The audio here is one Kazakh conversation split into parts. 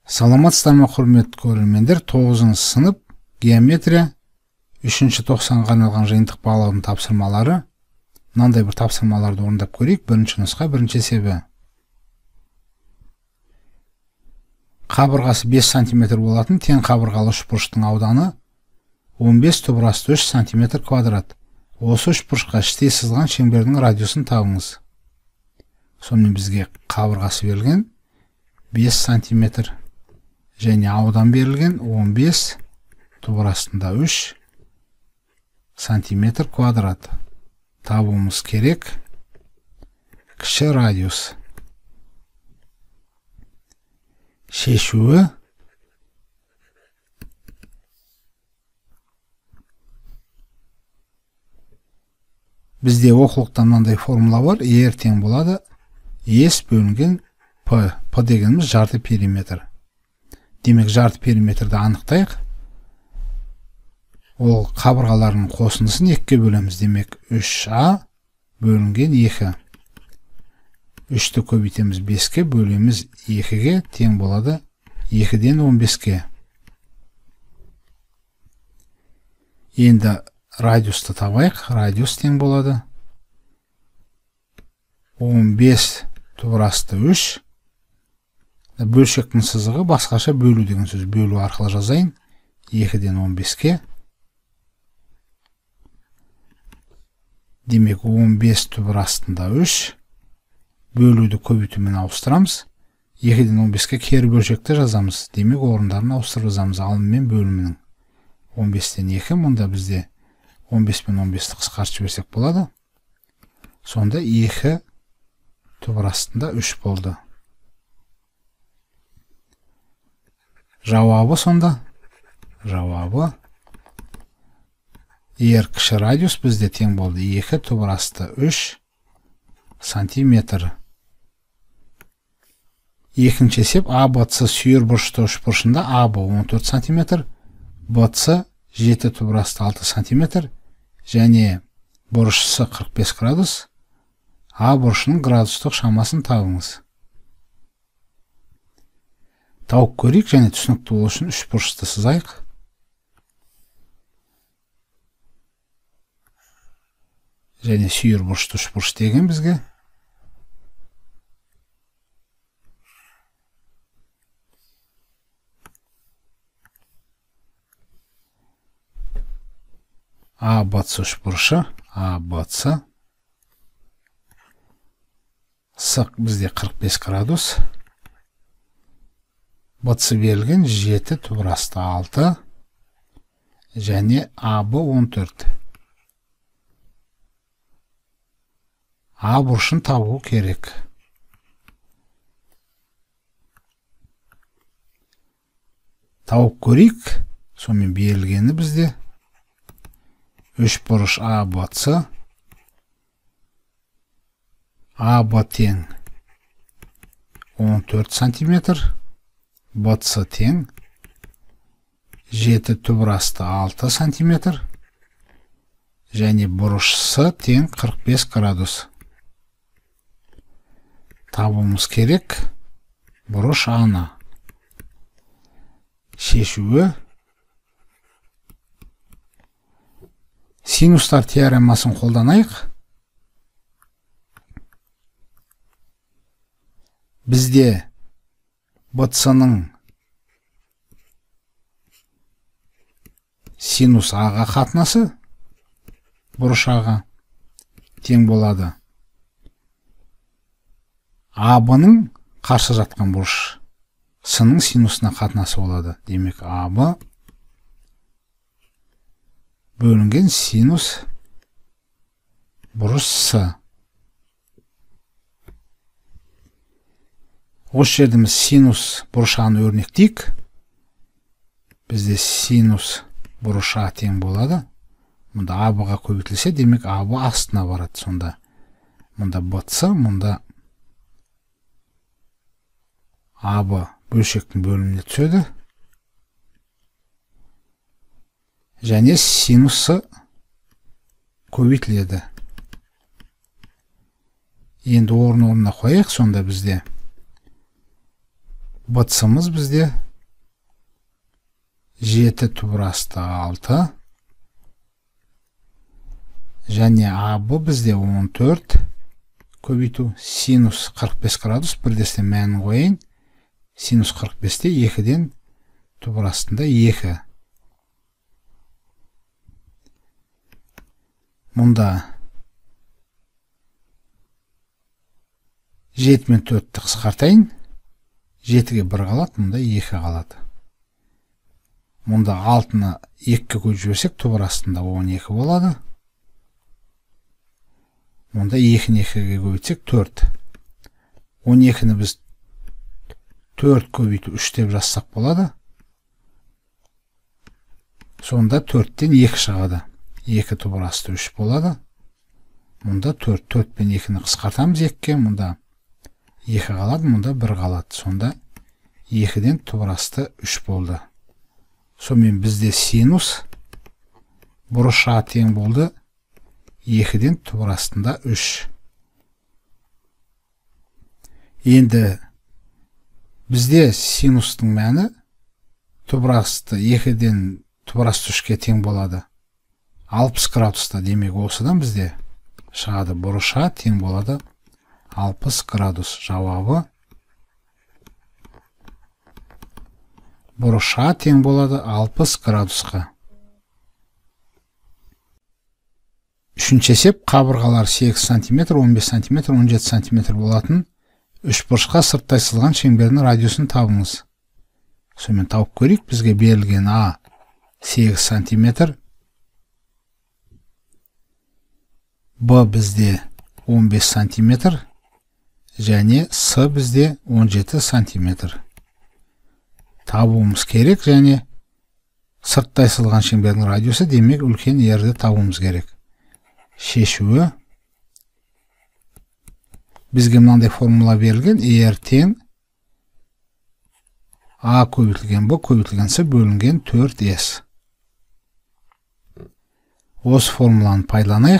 Саламатсыздар ма, құрметті көрермендер? 9 сынып геометрия 3-90-ға арналған жиынтық бағалаудың тапсырмалары. Мынандай бір тапсырмаларды орындап көрейік. Бірінші нұсқа, бірінші есебі. Қабырғасы 5 см болатын тең қабырғалы үшбұрыштың ауданы 15 түбірасты 3 см квадрат. Осы үшбұрышқа іштей сызылған шеңбердің радиусын табыңыз. Сонымен бізге қабырғасы берілген 5 см және аудан берілген 15 түбірастында 3 см квадрат. Табуымыз керек кіші радиус. Шешуі бізде оқулықта мынандай формула бар. Е тең болады S бөлінген P. P дегеніміз жарты периметр. Демек жарты периметрді анықтайық. Ол қабырғалардың қосындысын 2-ке бөлеміз. Демек 3A бөлінген 2. 3-ті көбейтеміз 5-ке, бөлеміз 2-ге, тең болады 2-ден 15-ке. Енді радиусты табайық. Радиус тең болады 15 түбірасты 3. Бөлшектің сызығы басқаша бөлу деген сөз. Бөлу арқылы жазайын. 2-ден 15-ке. Демек 15 түбірастында 3. Бөлуді көбейтумен ауыстырамыз. 2-ден 15-ке кері бөлшекті жазамыз. Демек орындарын ауыстырып жазамыз. Алым мен бөлімінің 15-тен 2. Мұнда бізде 15 пен 15-ті қысқартып жіберсек болады. Сонда 2 түбірастында 3 болды. Жауабы сонда? Жауабы ер кіші радиус бізде тең болды 2 түбірасты 3 сантиметр. Екінші есеп ABC сүйір бұрышты үшбұрышында AB 14 сантиметр, BC 7 түбірасты 6 сантиметр және бұрышысы 45 градус. А бұрышының градустық шамасын табыңыз. Тауып көрейік және түсінікті болу үшін үшбұрышты сызайық. Және сүйір бұрышты үшбұрыш деген бізге. ABC үшбұрышы, ABC. Сық бізде 45 градус. BC берілген 7 түбірасты 6 және AB 14. А бұрышын табу керек. Тауып көрейік. Сонымен берілгені бізде 3 бұрыш ABC. AB тең 14 сантиметр. BC тең 7 түбірасты 6 сантиметр. Және бұрышысы тең 45 градус. Табуымыз керек бұрыш A'ны. Шешуі синустар теоремасын қолданайық. Бізде BC-ның синус A'ға қатынасы бұрыш A'ға тең болады AB-ның қарсы жатқан бұрыш С-ның синусына қатынасы болады. Демек AB бөлінген синус бұрыш С. Осы жерде біз синус бұрыш A'ны өрнектейік. Бізде синус бұрыш А тең болады. Мұнда AB-ға көбейтілсе, демек AB астына барады. Сонда мұнда BC, мұнда AB бөлшектің бөліміне түседі. Және синусы көбейтіледі. Енді орнына қояйық. Сонда бізде бытсымыз бізде 7 тубырасты 6. Және абы бізде 14. Көбейту синус 45 градус. Бірдесте мәнін қойын. Синус 45-те 2-ден тубырастында 2. Мұнда 7 мен 4-ті қысқартайын. 7-ге 1 қалады, мұнда 2 қалады. Мұнда 6-ны 2-ге көшіп жіберсек, тубырастында 12 болады. Мұнда 2-ні 2-ге көбейтсек 4. 12-ні біз 4 көбейту 3 деп жазсақ болады. Сонда 4-тен 2 шығады. 2 тубырасты 3 болады. Мұнда 4 пен 2-ні қысқартамыз 2-ге. Мұнда 2 қалады, мұнда 1 қалады. Сонда 2-ден тубырасты 3 болды. Сонымен бізде синус бұрыша тең болды. 2-ден тубырастында 3. Енді бізде синустың мәні тубырасты 2-ден тубырасты 3-ке тең болады. 60 градуста, демек осыдан бізде шығады бұрыша тең болады 60 градус. Жауабы бұрыша тең болады 60 градусқа. Үшінші есеп, қабырғалар 8 см, 15 см, 17 см болатын үш бұрышқа сырттай сызылған шеңбердің радиусын табыңыз. Сонымен тауып көрейік. Бізге берілген А 8 см, Б бізде 15 см, және С бізде 17 см. Табуымыз керек, және сырттай сызылған шеңбердің радиусы, демек үлкен R-ді табуымыз керек. Шешуі, бізге мынандай формула берілген. R тең А көбейтілген Б көбейтілген С бөлінген 4S. Осы формуланы пайдаланайық.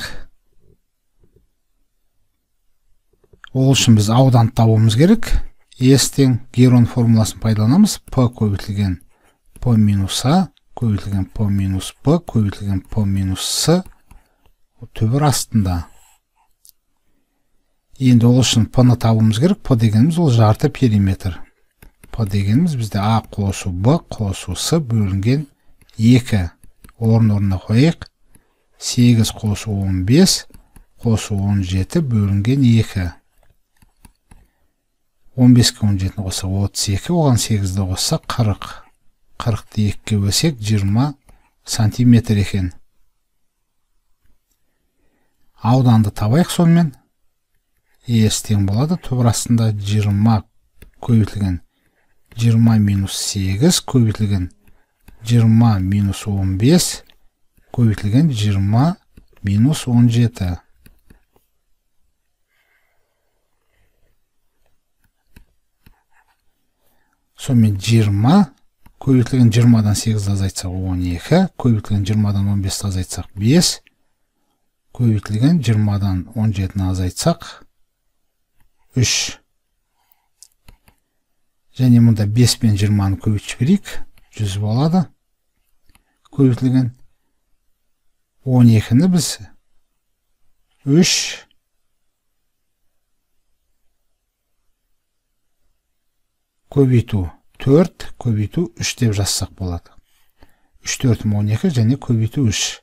Ол үшін біз ауданды табуымыз керек. S тең Герон формуласын пайдаланамыз. P көбейтілген P минус А көбейтілген P минус Б көбейтілген P минус С түбір астында. Енді ол үшін P-ны табуымыз керек. P дегеніміз ол жарты периметр. P дегеніміз бізде А қосу Б қосу С бөлінген 2. Орын-орнына қойайық. 8 қосу 15 қосу 17 бөлінген 2. 15-ке 17-ні қоса 32, оған 8-ді қоса 40. 40-ды 2-ге бөлсек 20 сантиметр екен. Ауданды табайық сонымен. S тең болады. Түбір астында 20 көбейтілген 20 минус 8 көбейтілген 20 минус 15 көбейтілген 20 минус 17. Сонымен 20 көбейтілген 20-дан 8-ді азайтсақ 12, көбейтілген 20-дан 15-ді азайтсақ 5, көбейтілген 20-дан 17-ні азайтсақ 3. Және мұнда 5 пен 20-ны көбейтіп жіберейік, 100 болады. Көбейтілген 12-ні біз 3 көбейту 4 көбейту 3 деп жазсақ болады. 3 4 12 және көбейту 3.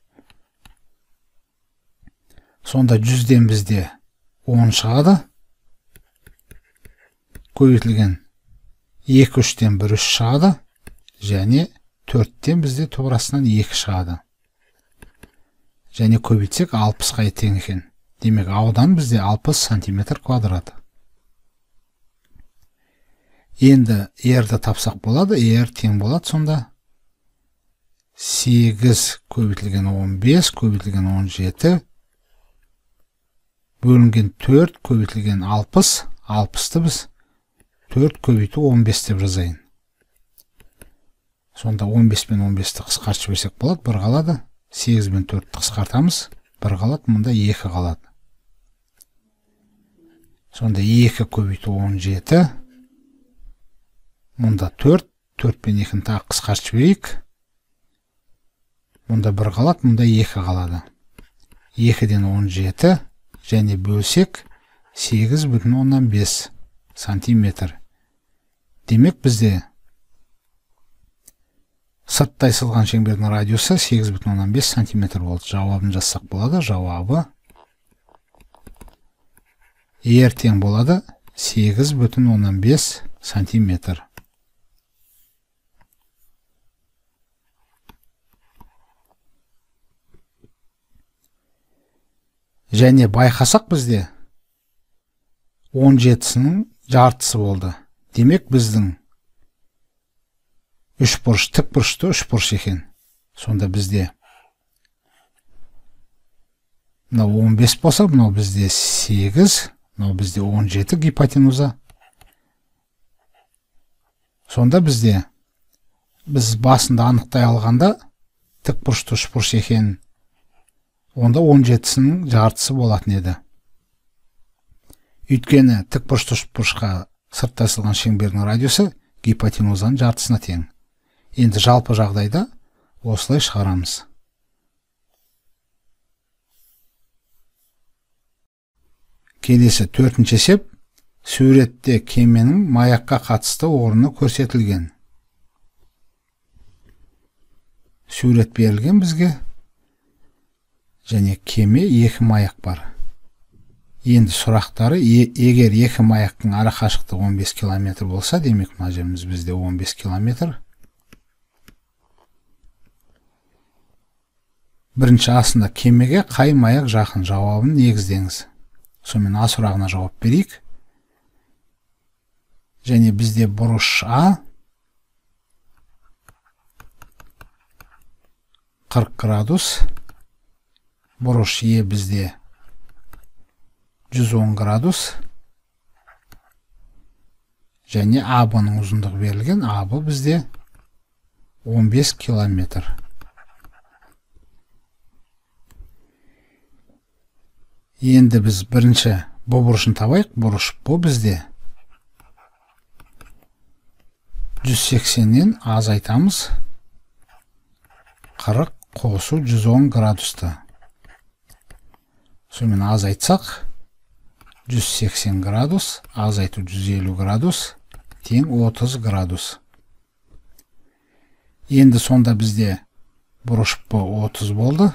Сонда 100-ден бізде 10 шығады. Көбейтілген 2 3-тен 1 3 шығады. Және 4-тен бізде түбірастынан 2 шығады. Және көбейтсек 60-ға тең екен. Демек аудан бізде 60 сантиметр квадрат. Енді R-ді тапсақ болады. R тең болады сонда 8 көбейтілген 15 көбейтілген 17 бөлінген 4 көбейтілген 60. 60-ты біз 4 көбейту 15 деп жазайын. Сонда 15 пен 15-ті қысқартып жіберсек болады. 1 қалады. 8 пен 4-ті қысқартамыз. 1 қалады. Мұнда 2 қалады. Сонда 2 көбейту 17 Мұнда 4, 4 пен 2-ні тағы қысқартып жіберейік. Мұнда 1 қалады, мұнда 2 қалады. 2-ден 17 және бөлсек 8,5 сантиметр. Демек бізде сырттай сызылған шеңбердің радиусы 8,5 сантиметр болды. Жауабын жазсақ болады. Жауабы тең болады 8,5 сантиметр. Және байқасақ бізде 17-сінің жартысы болды. Демек біздің үшбұрыш тік бұрышты үшбұрыш екен. Сонда бізде мынау 15 болса, мынау бізде 8, мынау бізде 17 гипотенуза. Сонда біз басында анықтай алғанда тік бұрышты үшбұрыш екен. Онда 17-сінің жартысы болатын еді. Өйткені тік бұрышты үшбұрышқа сырттай сызылған шеңбердің радиусы гипотенузаның жартысына тең. Енді жалпы жағдайда осылай шығарамыз. Келесі 4-ші есеп. Суретте кеменің маякқа қатысты орны көрсетілген. Сурет берілген бізге. Және кеме 2 маяк бар. Енді сұрақтары, егер 2 маяктың ара қашықтығы 15 километр болса, демек мына жеріміз бізде 15 километр. Бірінші асында кемеге қай маяк жақын? Жауабын негіздеңіз. Сонымен А сұрағына жауап берейік. Және бізде бұрыш А 40 градус, бұрыш Е бізде 110 градус, және АБ-ның ұзындығы берілген. АБ бізде 15 километр. Енді біз бірінші Б бұрышын табайық. Бұрыш Б бізде 180-нен азайтамыз. 40 қосу 110 градусты. Сонымен азайтсақ 180 градус, азайту 150 градус, тең 30 градус. Енді сонда бізде бұрыш Б 30 болды.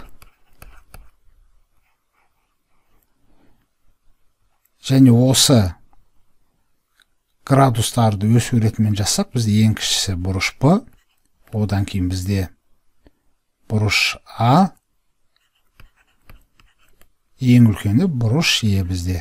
Және осы градустарды өсу ретімен жазсақ, бізде ең кішісі бұрыш Б, одан кейін бізде бұрыш А, ең үлкені бұрыш Е бізде.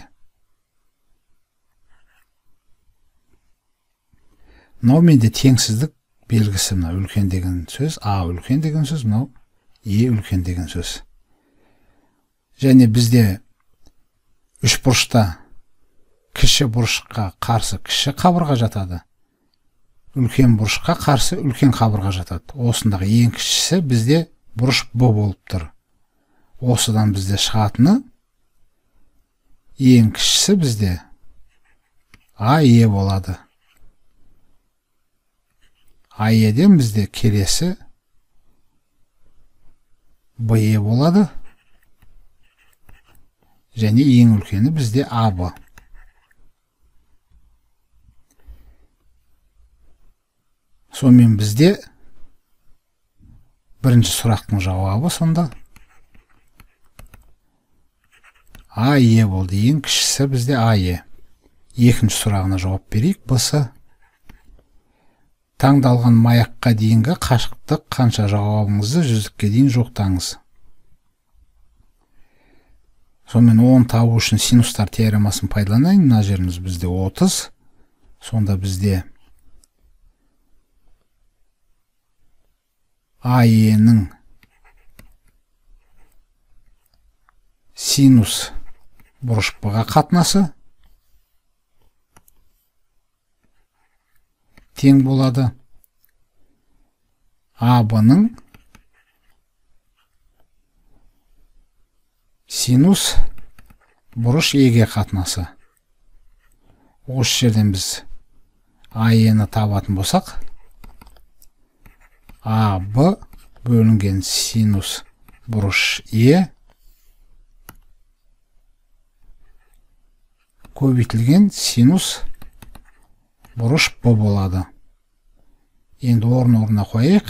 Мынау менде теңсіздік белгісі, мынау үлкен деген сөз, А үлкен деген сөз, мынау Е үлкен деген сөз. Және бізде үш бұрышта кіші бұрышқа қарсы кіші қабырға жатады. Үлкен бұрышқа қарсы үлкен қабырға жатады. Осындағы ең кішісі бізде бұрыш Б болып тұр. Осыдан бізде шығатыны ең кішісі бізде АЕ болады. АЕден бізде келесі БЕ болады. Және ең үлкені бізде АБ. Сонымен бізде бірінші сұрақтың жауабы сонда АЕ болды. Ең кішісі бізде АЕ. Екінші сұрағына жауап берейік. Бұсы таңдалған маякқа дейінгі қашықтық қанша? Жауабыңызды 100-ке дейін жоқтаңыз. Сонымен 10 табу үшін синустар теоремасын пайдаланайын. Мына жеріміз бізде 30. Сонда бізде АЕ-нің синус бұрыш Б-ға қатынасы тең болады АБ-ның синус бұрыш Е-ге қатынасы. Осы жерден біз АЕ-ні табатын болсақ, АБ бөлінген синус бұрыш Е көбейтілген синус бұрыш Б болады. Енді орын-орнына қойайық.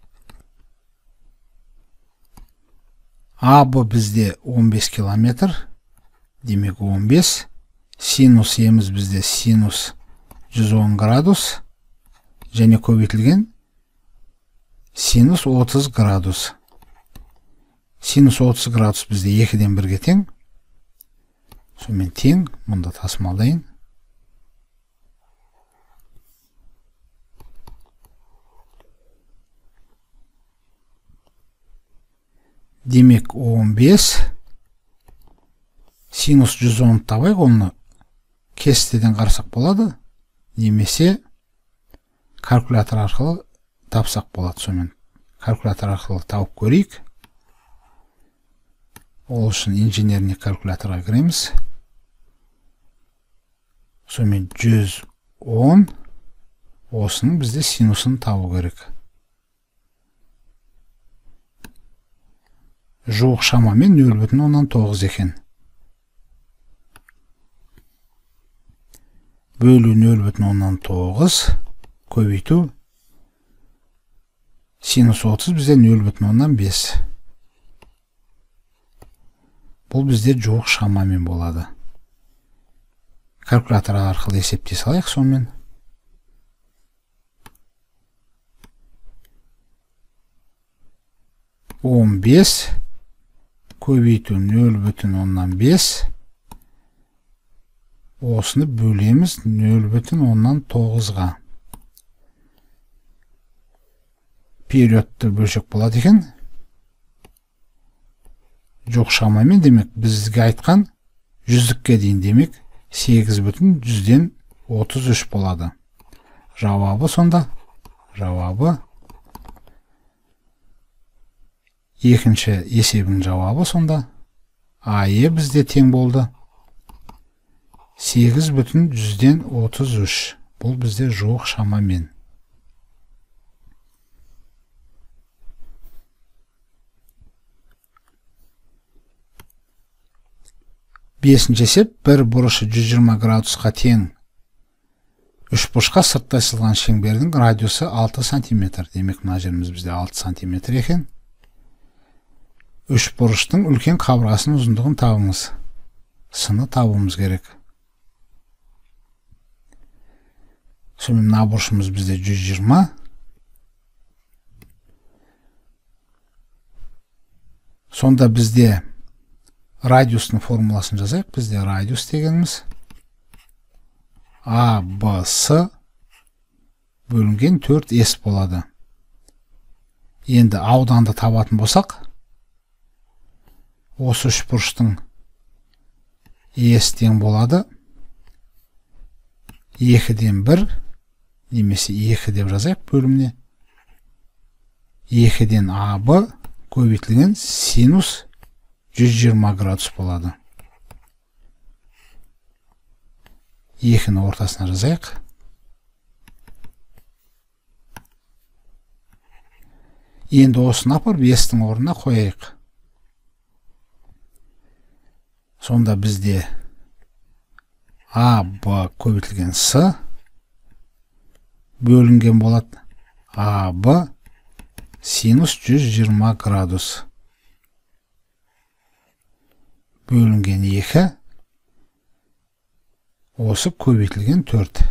АБ бізде 15 километр, демек 15. Синус еміз бізде синус 110 градус, және көбейтілген синус 30 градус. Синус 30 градус бізде 2-ден 1-ге тең. Сонымен тең, мұнда тасымалдайын. Демек 15. Синус 110 табайық, оны кестеден қарсақ болады, немесе калькулятор арқылы тапсақ болады. Сонымен калькулятор арқылы тауып көрейік. Ол үшін инженерный калькуляторға кіреміз. Сонымен 110, осының бізде синусын табу керек. Жуық шамамен 0,9 екен. Бөлу 0,9 көбейту синус 30 бізде 0,5. Бұл бізде жуық шамамен болады. Калькулятор арқылы есептей салайық сонымен. Он 15 көбейту 0,5. Осыны бөлеміз 0,9-ға. Периодты бөлшек болады екен. Жоқ шамамен, демек бізге айтқан 100-ке дейін, демек 8,133 болады. Жауабы сонда. Жауабы. Екінші есебінің жауабы сонда. АЕ бізде тең болды. 8,133. Бұл бізде жоқ шамамен. Бесінші есеп, бір бұрышы 120 градусқа тең. Үш бұрышқа сырттай сызылған шеңбердің радиусы 6 сантиметр. Демек, мына жеріміз бізде 6 сантиметр екен. Үш бұрыштың үлкен қабырғасының ұзындығын табыңыз. Сыны табуымыз керек. Сонымен мына бұрышымыз бізде 120. Сонда бізде радиустың формуласын жазайық. Бізде радиус дегеніміз АБС бөлінген 4S болады. Енді ауданды табатын болсақ, осы үш бұрыштың S тең болады 2-ден 1, немесе 2 деп жазайық бөліміне. 2-ден АБ көбейтілген синус 120 градус болады. 2-ні ортасына жазайық. Енді осыны апарып S-тің орнына қояйық. Сонда бізде АБ көбейтілген С бөлінген болады АБ синус 120 градус. Бөлінген 2, осы көбейтілген 4.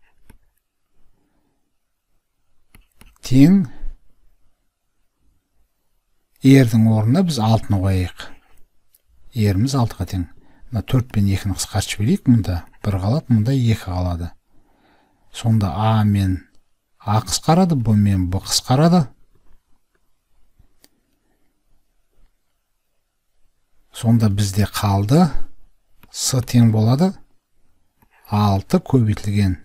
Тең, ердің орнына біз 6-ны қойайық. Еріміз 6-ға тең. 4 пен 2-ні қысқартып жіберейік. Мұнда 1 қалады, мұнда 2 қалады. Сонда А мен А қысқарады, Б мен Б қысқарады. Сонда бізде қалды С тең болады 6 көбейтілген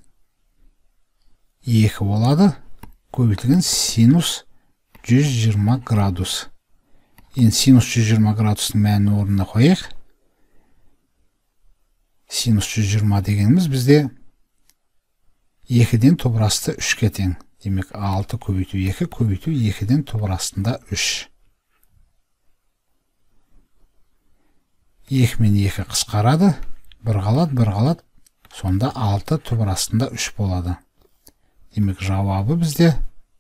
2 болады, көбейтілген синус 120 градус. Енді синус 120 градустың мәнін орнына қойайық. Синус 120 дегеніміз бізде 2-ден түбір асты 3-ке тең. Демек 6 көбейту 2 көбейту 2-ден түбір астында 3. 2 мен 2 қысқарады. 1 қалады. Сонда 6 түбір астында 3 болады. Демек жауабы бізде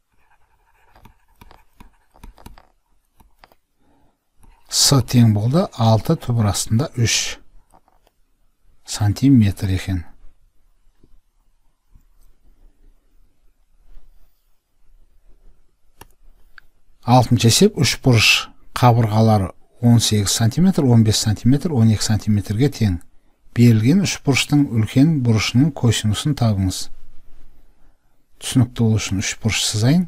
С тең болды 6 түбір астында 3 сантиметр екен. Алтыншы есеп үш бұрыш қабырғалары 18 сантиметр, 15 сантиметр, 12 сантиметрге тең. Берілген үш бұрыштың үлкен бұрышының косинусын табыңыз. Түсінікті болу үшін үш бұрыш сызайын.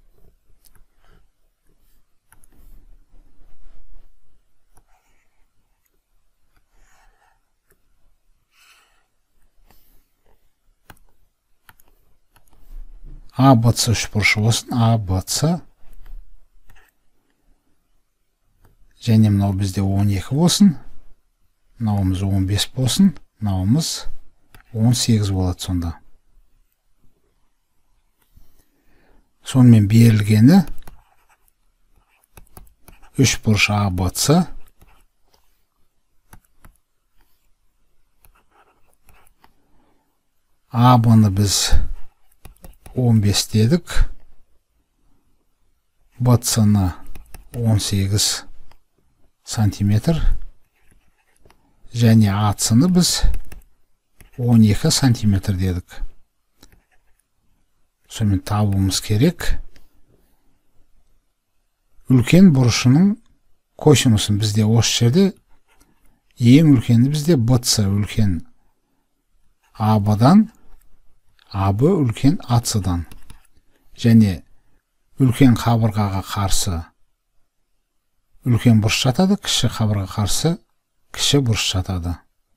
АБЦ үш бұрышы болсын. АБЦ және мынау бізде 12 болсын. Мынауымыз 15 болсын. Мынауымыз 18 болады сонда. Сонымен берілгені үш бұрыш АБЦ АБ-ны біз 15 дедік. БЦ-ны 18 сантиметр. Және АЦ-ны біз 12 сантиметр дедік. Сонымен табуымыз керек. Үлкен бұрышының косинусын бізде осы жерде ең үлкені бізде БЦ үлкен АБ-дан, АБ үлкен АЦ-дан. Және үлкен қабырғаға қарсы үлкен бұрыш жатады, кіші қабырғаға қарсы кіші бұрыш жатады.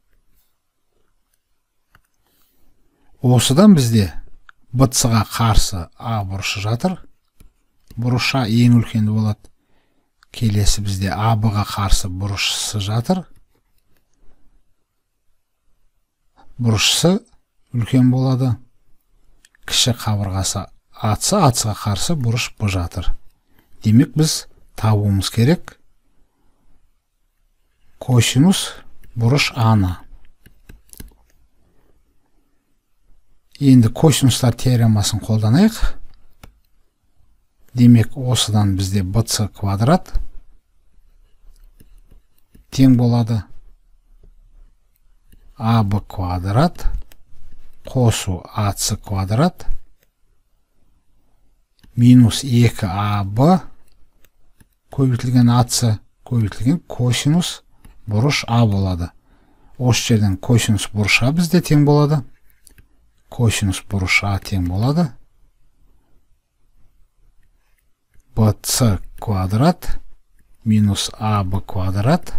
Осыдан бізде БЦ-ға қарсы А бұрышы жатыр. Бұрыш А ең үлкені болады. Келесі бізде АБ-ға қарсы бұрышысы жатыр. Бұрышысы үлкен болады. Кіші қабырғасы АЦ, АЦ-ға қарсы бұрыш Б жатыр. Демек біз табуымыз керек косинус бұрыш А-ны. Енді косинустар теоремасын қолданайық. Демек осыдан бізде БЦ квадрат тең болады АБ квадрат қосу АЦ квадрат минус 2АБ көбейтілген АЦ көбейтілген косинус бұрыш А болады. Осы жерден косинус бұрыш А бізде тең болады. Косинус бұрыш А тең болады. БЦ квадрат минус АБ квадрат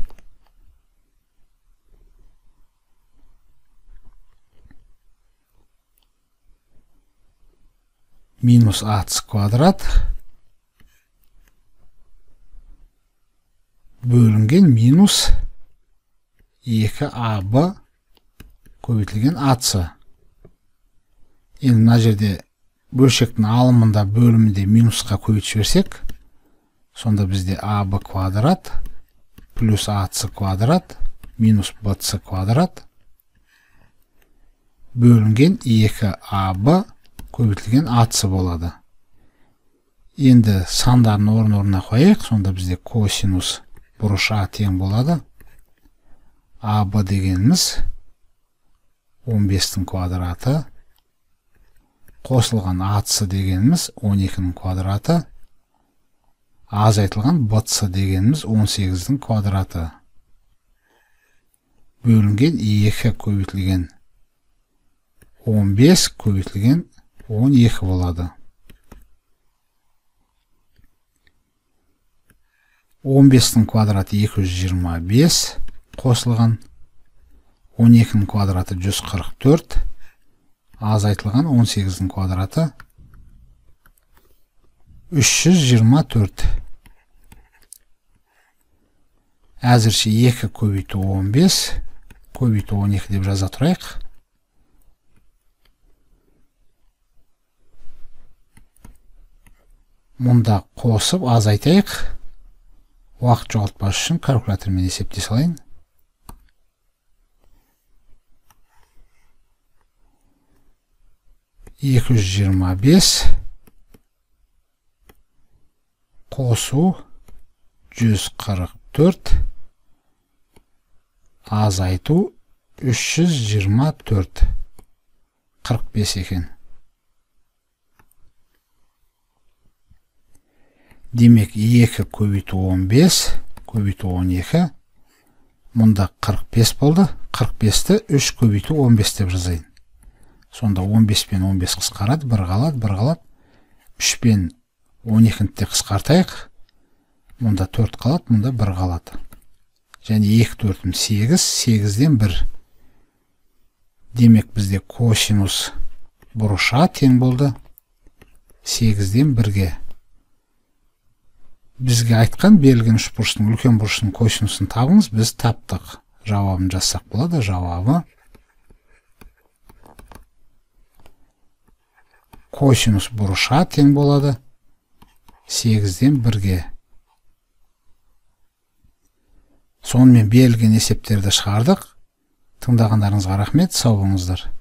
минус АЦ квадрат бөлінген минус 2АБ көбейтілген АЦ. Енді мына жерде бөлшектің алымында бөлімінде минусқа көбейтіп жіберсек, сонда бізде АБ квадрат плюс АЦ квадрат минус БЦ квадрат бөлінген 2АБ көбейтілген АЦ болады. Енді сандарын орын-орнына қояйық, сонда бізде косинус бұрыш А тең болады. АБ дегеніміз 15-тің квадраты қосылған АЦ дегеніміз 12-нің квадраты азайтылған БЦ дегеніміз 18-дің квадраты бөлінген 2 көбейтілген 15 көбейтілген 12 болады. 15-тің квадраты 225 қосылған 12-нің квадраты 144 азайтылған 18-дің квадраты 324. Әзірше 2 көбейту 15 көбейту 12 деп жаза тұрайық. Мұнда қосып азайтайық. Уақыт жоғалтпас үшін калькулятормен есептей салайын. Екі жүз жиырма бес қосу 144 азайту 324 45 екен. Демек 2 көбейту 15 көбейту 12. Мұнда 45 болды. 45-ті 3 көбейту 15 деп жазайын. Сонда 15 пен 15 қысқарады, 1 қалады. 3 пен 12-ні де қысқартайық. Мұнда 4 қалады, мұнда 1 қалады. Және 2 4-ім 8, 8-ден 1. Демек бізде косинус бұрыша тең болды 8-ден 1-ге. Бізге айтқан берілген үшбұрыштың үлкен бұрыштың косинусын табыңыз, біз таптық. Жауабын жазсақ болады. Жауабы косинус бұрыша тең болады 8-ден 1-ге. Сонымен берілген есептерді шығардық. Тыңдағандарыңызға рахмет, сау болыңыздар.